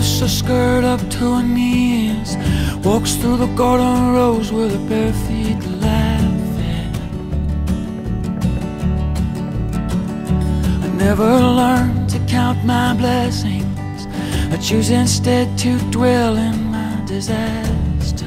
lifts her skirt up to her knees, walks through the garden rows with her bare feet laughing. I never learned to count my blessings, I choose instead to dwell in my disasters.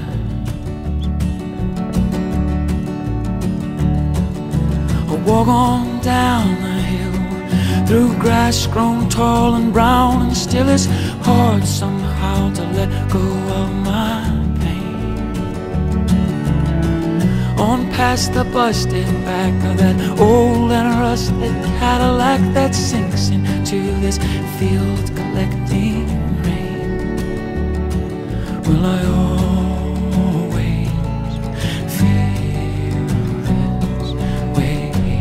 I walk on down the hill through grass grown tall and brown, and still it's hard somehow to let go of my pain. On past the busted back of that old and rusted Cadillac that sinks into this field collecting rain. Will I always feel this way?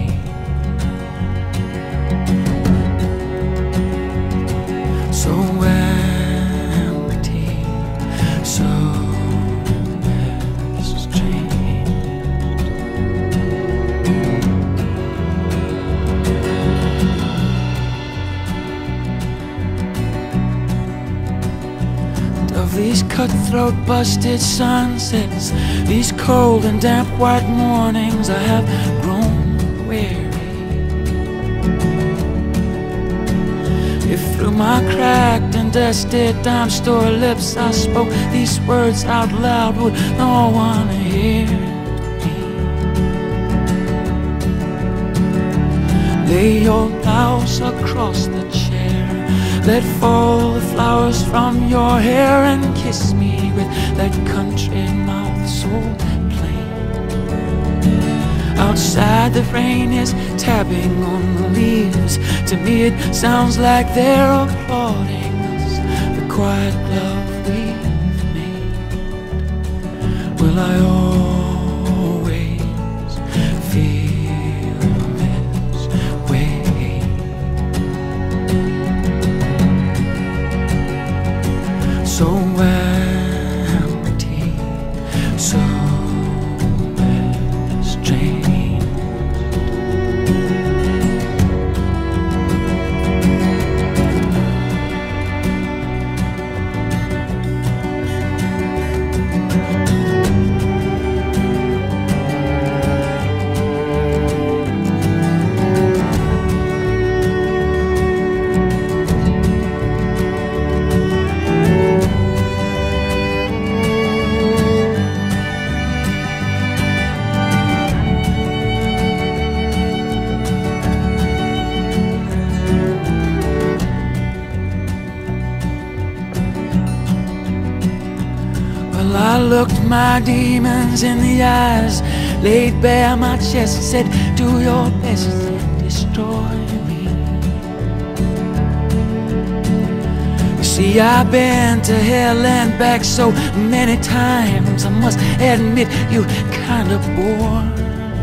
So empty, so strange. Of these cutthroat busted sunsets, these cold and damp white mornings, I have grown weary. If through my cracked and dusted dime store lips I spoke these words out loud, would no one hear me? Lay your blouse across the chair, let fall the flowers from your hair, and kiss me with that country mouth so plain. Outside the rain is tapping on the leaves, to me it sounds like they're applauding us, the quiet love we've made. Will I always feel this way? So empty, so strange. Well, I looked my demons in the eyes, laid bare my chest, said, do your best to destroy me. You see, I've been to hell and back so many times, I must admit you kinda bore me.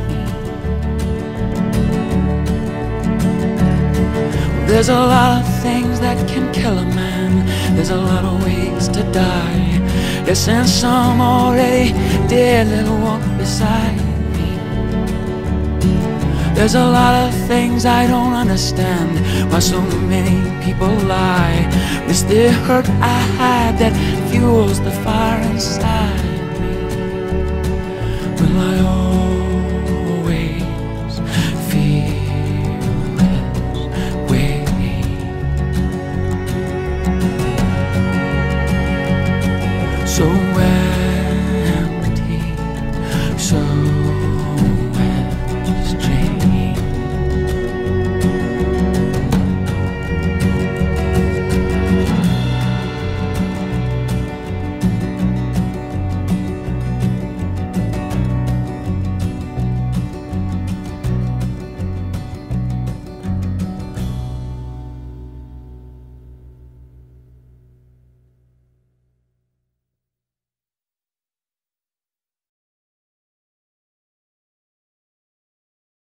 Well, there's a lot of things that can kill a man, there's a lot of ways to die. Yes, and some already dead little walk beside me. There's a lot of things I don't understand, why so many people lie. It's the hurt I hide that fuels the fire inside me. Will I always feel this way? So